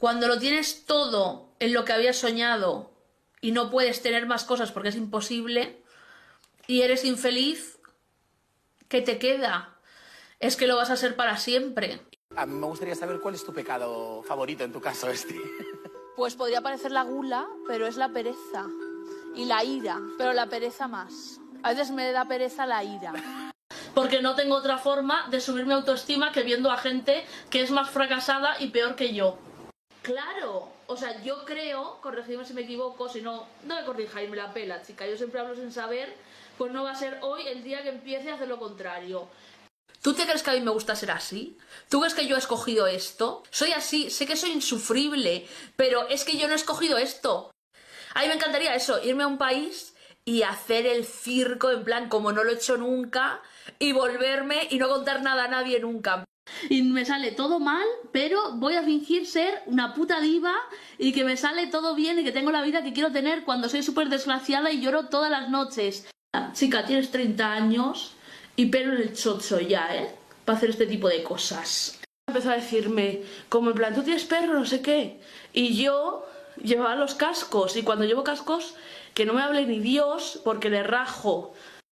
Cuando lo tienes todo en lo que habías soñado y no puedes tener más cosas porque es imposible y eres infeliz, ¿qué te queda? Es que lo vas a ser para siempre. A mí me gustaría saber cuál es tu pecado favorito en tu caso, Pues podría parecer la gula, pero es la pereza. Y la ira, pero la pereza más. A veces me da pereza la ira. Porque no tengo otra forma de subir mi autoestima que viendo a gente que es más fracasada y peor que yo. Claro, o sea, yo creo, corregidme si me equivoco, si no, no me corrijáis, me la pela, chica, yo siempre hablo sin saber, pues no va a ser hoy el día que empiece a hacer lo contrario. ¿Tú te crees que a mí me gusta ser así? ¿Tú crees que yo he escogido esto? Soy así, sé que soy insufrible, pero es que yo no he escogido esto. A mí me encantaría eso, irme a un país y hacer el circo en plan como no lo he hecho nunca y volverme y no contar nada a nadie nunca. Y me sale todo mal, pero voy a fingir ser una puta diva y que me sale todo bien y que tengo la vida que quiero tener cuando soy súper desgraciada y lloro todas las noches. Chica, tienes 30 años y pelo en el chocho ya, ¿eh? Para hacer este tipo de cosas. Empezó a decirme, como en plan, tú tienes perro, no sé qué. Y yo llevaba los cascos y cuando llevo cascos, que no me hable ni Dios porque le rajo.